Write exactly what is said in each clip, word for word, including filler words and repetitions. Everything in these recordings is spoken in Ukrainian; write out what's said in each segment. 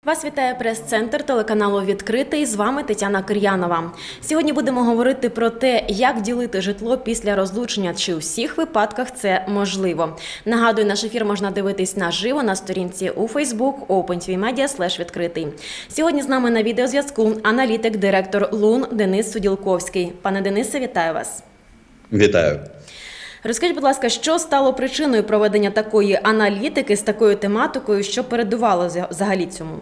Вас вітає прес-центр телеканалу «Відкритий». З вами Тетяна Кир'янова. Сьогодні будемо говорити про те, як ділити житло після розлучення, чи у всіх випадках це можливо. Нагадую, наш ефір можна дивитись наживо на сторінці у Facebook OpenTVMedia слеш відкритий. Сьогодні з нами на відеозв'язку аналітик, директор ЛУН Денис Суділковський. Пане Денисе, вітаю вас. Вітаю. Розкажіть, будь ласка, що стало причиною проведення такої аналітики з такою тематикою, що передувало взагалі цьому?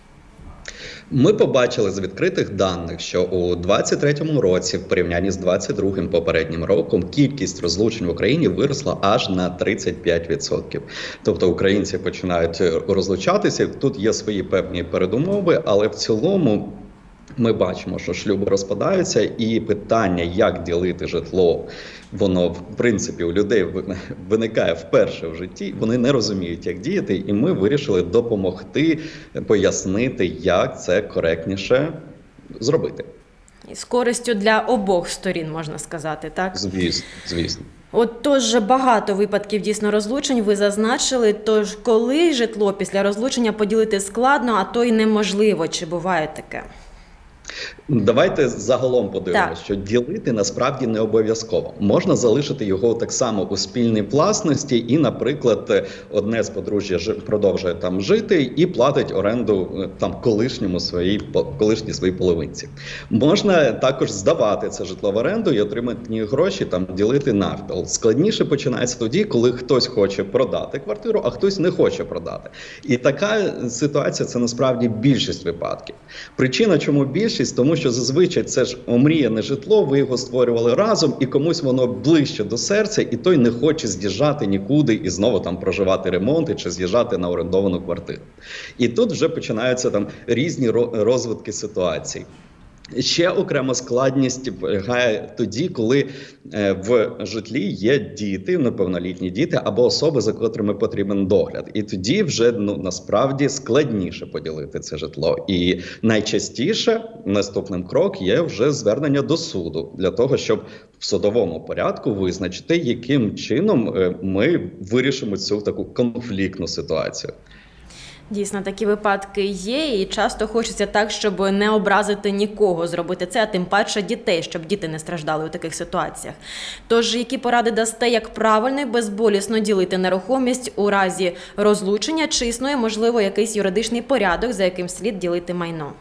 Ми побачили з відкритих даних, що у двадцять третьому році, в порівнянні з двадцять другим попереднім роком, кількість розлучень в Україні виросла аж на тридцять п'ять відсотків. Тобто українці починають розлучатися, тут є свої певні передумови, але в цілому ми бачимо, що шлюби розпадаються, і питання, як ділити житло, воно, в принципі, у людей виникає вперше в житті, вони не розуміють, як діяти, і ми вирішили допомогти, пояснити, як це коректніше зробити. З користю для обох сторін, можна сказати, так? Звісно, звісно. От тож багато випадків дійсно розлучень ви зазначили, тож коли житло після розлучення поділити складно, а то й неможливо, чи буває таке? Давайте загалом подивимося, так. що ділити насправді не обов'язково. Можна залишити його так само у спільній власності і, наприклад, одне з подружжя продовжує там жити і платить оренду там колишньому своїй, колишній своїй половинці. Можна також здавати це житло в оренду і отримати гроші, там ділити навпіл. Складніше починається тоді, коли хтось хоче продати квартиру, а хтось не хоче продати. І така ситуація – це насправді більшість випадків. Причина, чому більшість? Тому що зазвичай це ж омріяне житло, ви його створювали разом, і комусь воно ближче до серця, і той не хоче з'їжджати нікуди і знову там проживати ремонти чи з'їжджати на орендовану квартиру. І тут вже починаються там різні розвитки ситуацій. Ще окрема складність полягає тоді, коли в житлі є діти, неповнолітні діти або особи, за котрими потрібен догляд. І тоді вже ну, насправді складніше поділити це житло. І найчастіше наступним кроком є вже звернення до суду для того, щоб в судовому порядку визначити, яким чином ми вирішимо цю таку конфліктну ситуацію. Дійсно, такі випадки є, і часто хочеться так, щоб не образити нікого, зробити це, а тим паче дітей, щоб діти не страждали у таких ситуаціях. Тож, які поради дасте, як правильно і безболісно ділити нерухомість у разі розлучення, чи існує, можливо, якийсь юридичний порядок, за яким слід ділити майно?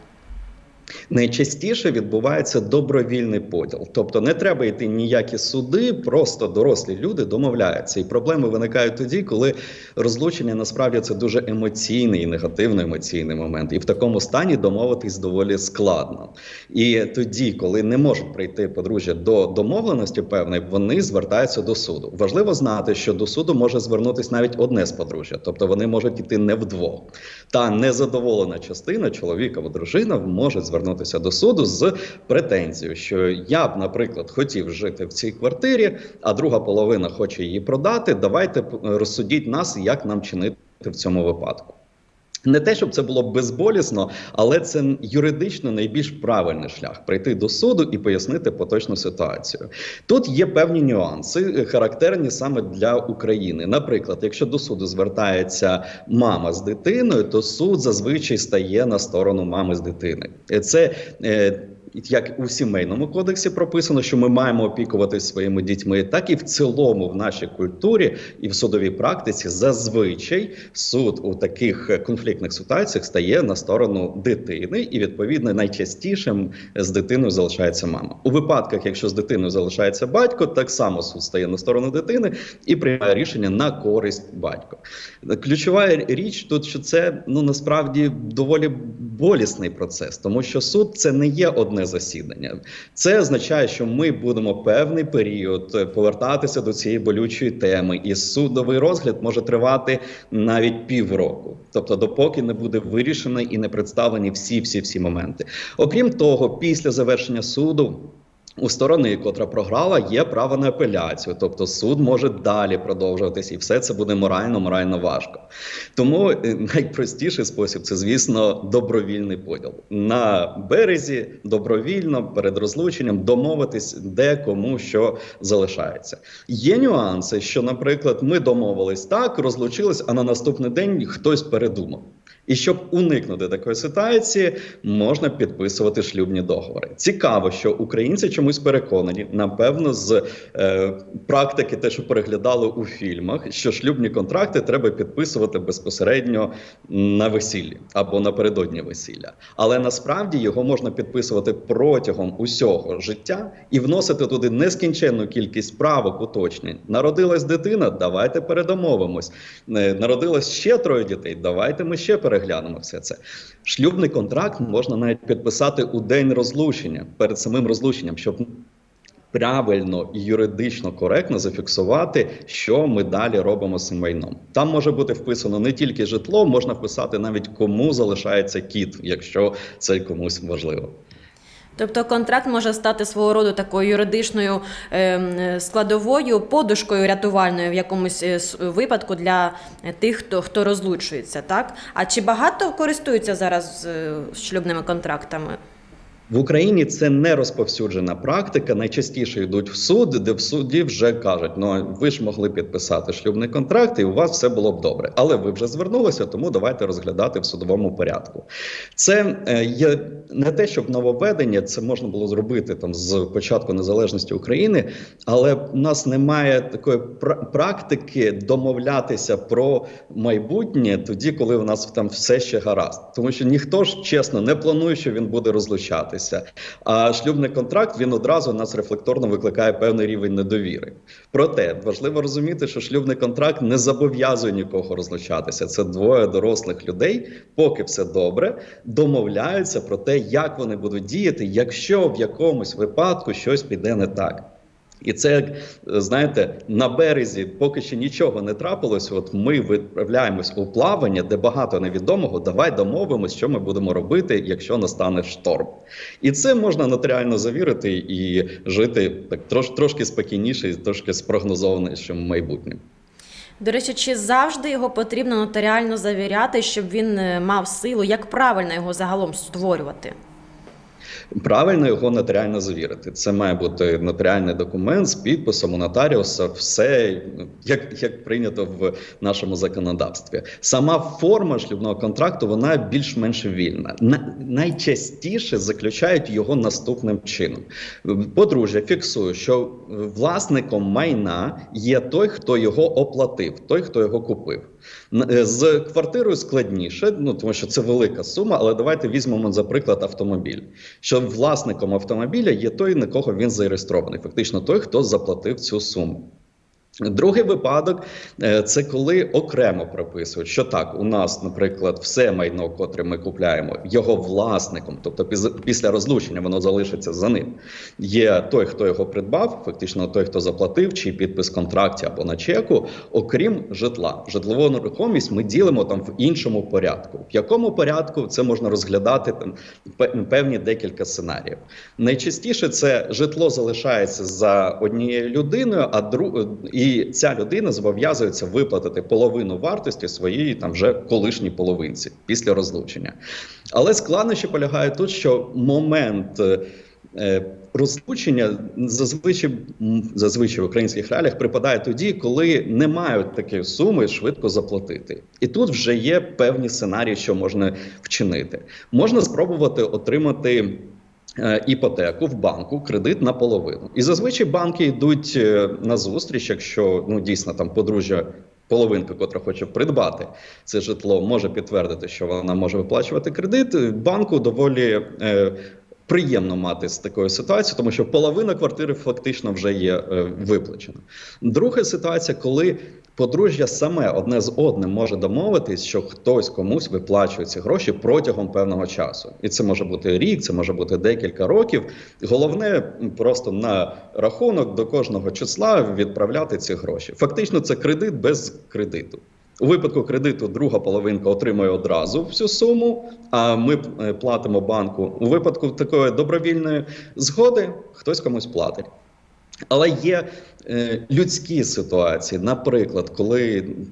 Найчастіше відбувається добровільний поділ. Тобто не треба йти ніякі суди, просто дорослі люди домовляються. І проблеми виникають тоді, коли розлучення насправді це дуже емоційний і негативний емоційний момент. І в такому стані домовитись доволі складно. І тоді, коли не можуть прийти подружжя до домовленості певної, вони звертаються до суду. Важливо знати, що до суду може звернутися навіть одне з подружжя. Тобто вони можуть йти не вдвох. Та незадоволена частина, чоловік або дружина, може звернутися звернутися до суду з претензією, що я б, наприклад, хотів жити в цій квартирі, а друга половина хоче її продати, давайте розсудіть нас, як нам чинити в цьому випадку. Не те, щоб це було безболісно, але це юридично найбільш правильний шлях – прийти до суду і пояснити поточну ситуацію. Тут є певні нюанси, характерні саме для України. Наприклад, якщо до суду звертається мама з дитиною, то суд зазвичай стає на сторону мами з дитиною. Це е, як у сімейному кодексі прописано, що ми маємо опікуватися своїми дітьми, так і в цілому в нашій культурі і в судовій практиці зазвичай суд у таких конфліктних ситуаціях стає на сторону дитини і, відповідно, найчастішим з дитиною залишається мама. У випадках, якщо з дитиною залишається батько, так само суд стає на сторону дитини і приймає рішення на користь батька. Ключова річ тут, що це, ну, насправді доволі болісний процес, тому що суд – це не є одне засідання. Це означає, що ми будемо певний період повертатися до цієї болючої теми, і судовий розгляд може тривати навіть півроку. Тобто, допоки не буде вирішено і не представлені всі-всі-всі моменти. Окрім того, після завершення суду у сторони, котра програла, є право на апеляцію, тобто суд може далі продовжуватися, і все це буде морально-морально важко. Тому найпростіший спосіб – це, звісно, добровільний поділ. На березі добровільно, перед розлученням, домовитись, де кому що залишається. Є нюанси, що, наприклад, ми домовились так, розлучились, а на наступний день хтось передумав. І щоб уникнути такої ситуації, можна підписувати шлюбні договори. Цікаво, що українці чомусь переконані, напевно, з е, практики, те, що переглядали у фільмах, що шлюбні контракти треба підписувати безпосередньо на весіллі або напередодні весілля. Але насправді його можна підписувати протягом усього життя і вносити туди нескінченну кількість правок, уточнень. Народилась дитина, давайте передомовимось. Народилось ще троє дітей, давайте ми ще переглянемо все це. Шлюбний контракт можна навіть підписати у день розлучення, перед самим розлученням, щоб правильно і юридично коректно зафіксувати, що ми далі робимо з цим майном. Там може бути вписано не тільки житло, можна вписати навіть кому залишається кіт, якщо це комусь важливо. Тобто контракт може стати свого роду такою юридичною е, складовою, подушкою рятувальною в якомусь випадку для тих, хто, хто розлучується, так? А чи багато користуються зараз е, шлюбними контрактами? В Україні це не розповсюджена практика. Найчастіше йдуть в суд, де в суді вже кажуть, ну ви ж могли підписати шлюбний контракт і у вас все було б добре. Але ви вже звернулися, тому давайте розглядати в судовому порядку. Це е, є не те, щоб нововведення, це можна було зробити там з початку незалежності України, але в нас немає такої пр- практики домовлятися про майбутнє тоді, коли в нас там все ще гаразд. Тому що ніхто ж, чесно, не планує, що він буде розлучатися. А шлюбний контракт, він одразу у нас рефлекторно викликає певний рівень недовіри. Проте, важливо розуміти, що шлюбний контракт не зобов'язує нікого розлучатися. Це двоє дорослих людей, поки все добре, домовляються про те, як вони будуть діяти, якщо в якомусь випадку щось піде не так. І це, знаєте, на березі, поки ще нічого не трапилось, от ми відправляємось у плавання, де багато невідомого, давай домовимось, що ми будемо робити, якщо настане шторм. І це можна нотаріально завірити і жити так трош, трошки спокійніше і трошки спрогнозованішим майбутнім. До речі, чи завжди його потрібно нотаріально завіряти, щоб він мав силу? Як правильно його загалом створювати? Правильно його нотаріально завірити. Це має бути нотаріальний документ з підписом у нотаріуса, все як, як прийнято в нашому законодавстві. Сама форма шлюбного контракту, вона більш-менш вільна. На, найчастіше заключають його наступним чином. Подружжя фіксує, що власником майна є той, хто його оплатив, той, хто його купив. З квартирою складніше, ну, тому що це велика сума, але давайте візьмемо, за приклад, автомобіль. Що власником автомобіля є той, на кого він зареєстрований. Фактично той, хто заплатив цю суму. Другий випадок – це коли окремо прописують, що так, у нас, наприклад, все майно, котре ми купляємо, його власником, тобто після розлучення воно залишиться за ним. Є той, хто його придбав, фактично той, хто заплатив, чи підпис в контракті або на чеку, окрім житла. Житлову нерухомість ми ділимо там в іншому порядку. В якому порядку це можна розглядати там певні декілька сценаріїв. Найчастіше це житло залишається за однією людиною, а друг... І ця людина зобов'язується виплатити половину вартості своєї там вже колишній половинці після розлучення. Але складнощі полягають тут, що момент е, розлучення зазвичай, зазвичай в українських реаліях припадає тоді, коли не мають такої суми швидко заплатити. І тут вже є певні сценарії, що можна вчинити. Можна спробувати отримати іпотеку в банку, кредит на половину. І зазвичай банки йдуть на зустріч, якщо ну, дійсно там подружжя, половинка, котра хоче придбати це житло, може підтвердити, що вона може виплачувати кредит. Банку доволі е, приємно мати з такою ситуацією, тому що половина квартири фактично вже є е, виплачена. Друга ситуація, коли подружжя саме одне з одним може домовитись, що хтось комусь виплачує ці гроші протягом певного часу. І це може бути рік, це може бути декілька років. Головне просто на рахунок до кожного числа відправляти ці гроші. Фактично це кредит без кредиту. У випадку кредиту друга половинка отримує одразу всю суму, а ми платимо банку. У випадку такої добровільної згоди хтось комусь платить. Але є е, людські ситуації, наприклад, коли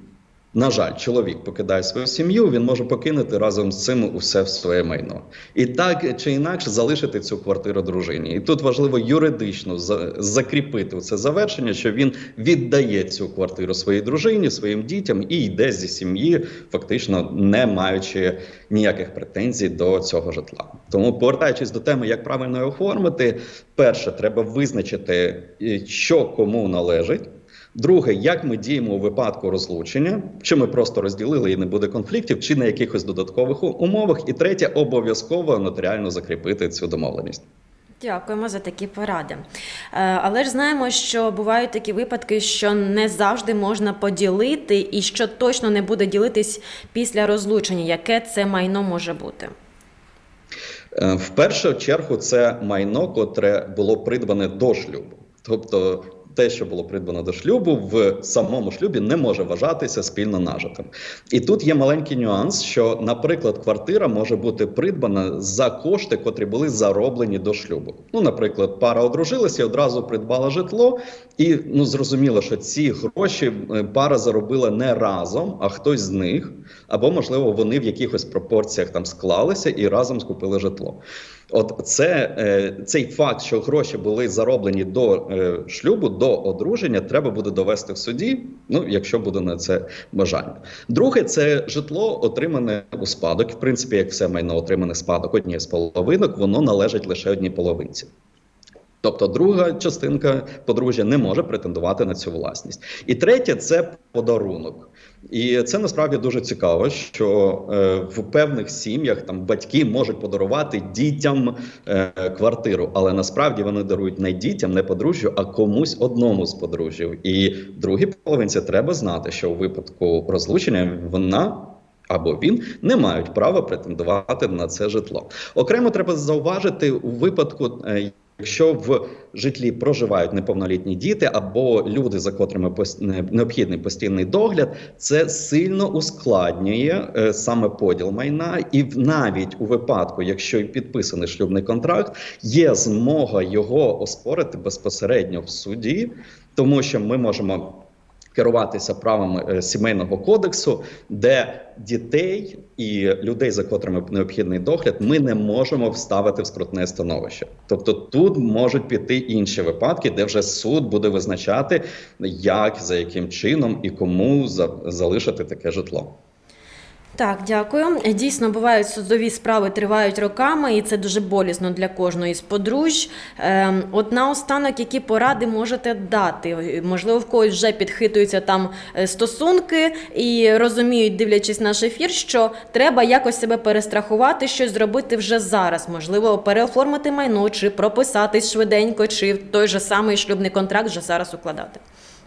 на жаль, чоловік покидає свою сім'ю, він може покинути разом з цим усе своє майно. І так чи інакше залишити цю квартиру дружині. І тут важливо юридично закріпити це завершення, що він віддає цю квартиру своїй дружині, своїм дітям і йде зі сім'ї, фактично не маючи ніяких претензій до цього житла. Тому, повертаючись до теми, як правильно його оформити, перше, треба визначити, що кому належить. Друге, як ми діємо у випадку розлучення, чи ми просто розділили і не буде конфліктів, чи на якихось додаткових умовах. І третє, обов'язково нотаріально закріпити цю домовленість. Дякуємо за такі поради. Але ж знаємо, що бувають такі випадки, що не завжди можна поділити і що точно не буде ділитись після розлучення. Яке це майно може бути? В першу чергу це майно, котре було придбане до шлюбу. Тобто те, що було придбано до шлюбу, в самому шлюбі не може вважатися спільно нажитим. І тут є маленький нюанс, що, наприклад, квартира може бути придбана за кошти, котрі були зароблені до шлюбу. Ну, наприклад, пара одружилася і одразу придбала житло, і ну, зрозуміло, що ці гроші пара заробила не разом, а хтось з них, або, можливо, вони в якихось пропорціях там склалися і разом скупили житло. От це, цей факт, що гроші були зароблені до шлюбу, до одруження, треба буде довести в суді, ну, якщо буде на це бажання. Друге, це житло, отримане у спадок. В принципі, як все майно отримане спадок однієї з половинок, воно належить лише одній половинці. Тобто друга частинка подружжя не може претендувати на цю власність. І третє – це подарунок. І це насправді дуже цікаво, що е, в певних сім'ях там батьки можуть подарувати дітям е, квартиру, але насправді вони дарують не дітям, не подружжю, а комусь одному з подружжів. І другій половинці треба знати, що у випадку розлучення вона або він не мають права претендувати на це житло. Окремо треба зауважити у випадку, е, якщо в житлі проживають неповнолітні діти або люди, за котрими необхідний постійний догляд, це сильно ускладнює е, саме поділ майна. І навіть у випадку, якщо підписаний шлюбний контракт, є змога його оспорити безпосередньо в суді, тому що ми можемо керуватися правами сімейного кодексу, де дітей і людей, за котрими необхідний догляд, ми не можемо вставити в скрутне становище. Тобто тут можуть піти інші випадки, де вже суд буде визначати, як, за яким чином і кому залишити таке житло. Так, дякую. Дійсно, бувають судові справи, тривають роками, і це дуже болісно для кожної з подружжя. Е, от наостанок, які поради можете дати? Можливо, в когось вже підхитуються там стосунки і розуміють, дивлячись наш ефір, що треба якось себе перестрахувати, щось зробити вже зараз. Можливо, переоформити майно, чи прописатись швиденько, чи той же самий шлюбний контракт вже зараз укладати.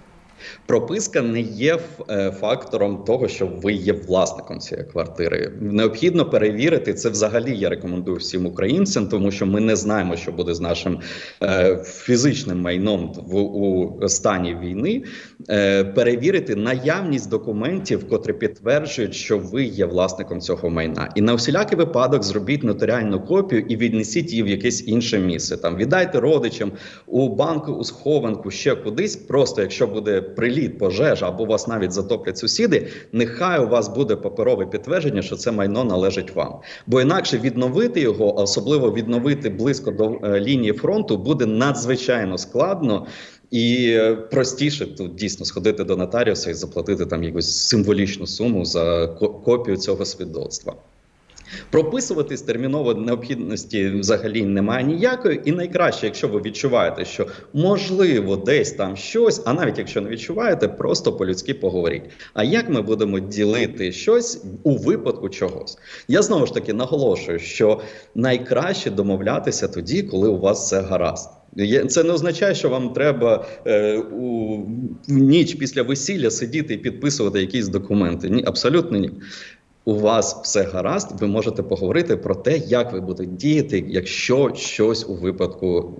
Прописка не є фактором того, що ви є власником цієї квартири. Необхідно перевірити, це взагалі я рекомендую всім українцям, тому що ми не знаємо, що буде з нашим е, фізичним майном в, у стані війни. Е, перевірити наявність документів, котрі підтверджують, що ви є власником цього майна. І на всілякий випадок зробіть нотаріальну копію і віднесіть її в якесь інше місце. Там віддайте родичам, у банку, у схованку, ще кудись. Просто якщо буде приліт, пожежа або вас навіть затоплять сусіди, нехай у вас буде паперове підтвердження, що це майно належить вам. Бо інакше відновити його, а особливо відновити близько до е, лінії фронту, буде надзвичайно складно. І простіше тут дійсно сходити до нотаріуса і заплатити там якусь символічну суму за копію цього свідоцтва. Прописуватись терміново необхідності взагалі немає ніякої. І найкраще, якщо ви відчуваєте, що можливо десь там щось, а навіть якщо не відчуваєте, просто по-людськи поговоріть. А як ми будемо ділити щось у випадку чогось? Я знову ж таки наголошую, що найкраще домовлятися тоді, коли у вас все гаразд. Це не означає, що вам треба е, у ніч після весілля сидіти і підписувати якісь документи. Ні, абсолютно ні. У вас все гаразд, ви можете поговорити про те, як ви будете діяти, якщо щось у випадку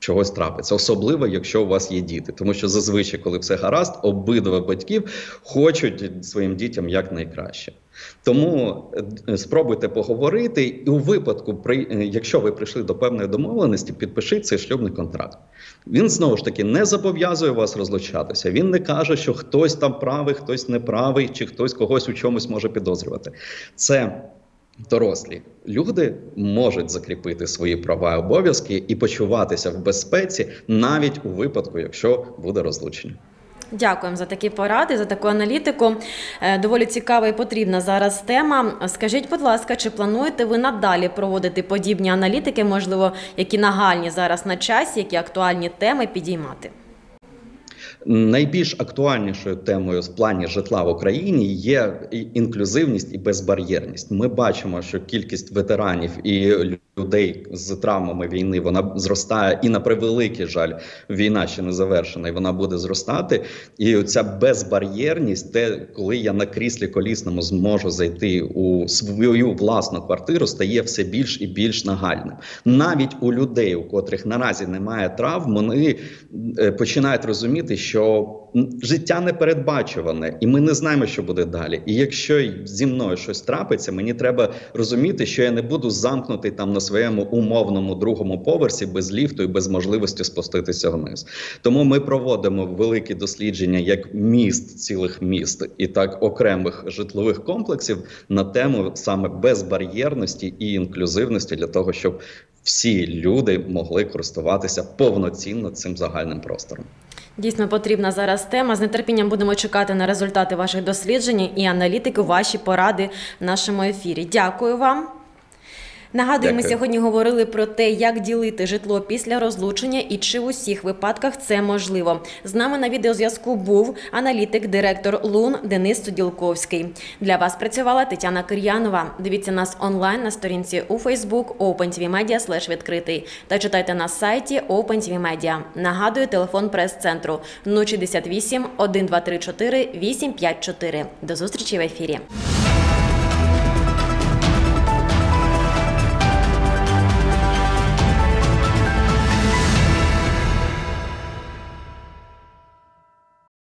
чогось трапиться, особливо, якщо у вас є діти. Тому що зазвичай, коли все гаразд, обидва батьків хочуть своїм дітям якнайкраще. Тому спробуйте поговорити, і у випадку, якщо ви прийшли до певної домовленості, підпишіть цей шлюбний контракт. Він, знову ж таки, не зобов'язує вас розлучатися. Він не каже, що хтось там правий, хтось неправий, чи хтось когось у чомусь може підозрювати. Це дорослі люди можуть закріпити свої права і обов'язки і почуватися в безпеці навіть у випадку, якщо буде розлучення. Дякуємо за такі поради, за таку аналітику. Доволі цікава і потрібна зараз тема. Скажіть, будь ласка, чи плануєте ви надалі проводити подібні аналітики, можливо, які нагальні зараз на часі, які актуальні теми підіймати? Найбільш актуальнішою темою в плані житла в Україні є інклюзивність і безбар'єрність. Ми бачимо, що кількість ветеранів і людей з травмами війни, вона зростає, і на превеликий жаль, війна ще не завершена, і вона буде зростати. І ця безбар'єрність, те, коли я на кріслі колісному зможу зайти у свою власну квартиру, стає все більш і більш нагальним. Навіть у людей, у котрих наразі немає травм, вони починають розуміти, що життя непередбачуване, і ми не знаємо, що буде далі. І якщо зі мною щось трапиться, мені треба розуміти, що я не буду замкнутий там на своєму умовному другому поверсі без ліфту і без можливості спуститися вниз. Тому ми проводимо великі дослідження як міст, цілих міст, і так окремих житлових комплексів на тему саме безбар'єрності і інклюзивності для того, щоб всі люди могли користуватися повноцінно цим загальним простором. Дійсно потрібна зараз тема. З нетерпінням будемо чекати на результати ваших досліджень і аналітики, ваші поради в нашому ефірі. Дякую вам. Нагадую, Дякую. Ми сьогодні говорили про те, як ділити житло після розлучення і чи в усіх випадках це можливо. З нами на відеозв'язку був аналітик, директор ЛУН Денис Суділковський. Для вас працювала Тетяна Кир'янова. Дивіться нас онлайн на сторінці у Facebook OpenTVMedia слеш відкритий та читайте на сайті OpenTVMedia. Нагадую, телефон прес-центру нуль шістдесят вісім, один два три чотири, вісім п'ять чотири. До зустрічі в ефірі.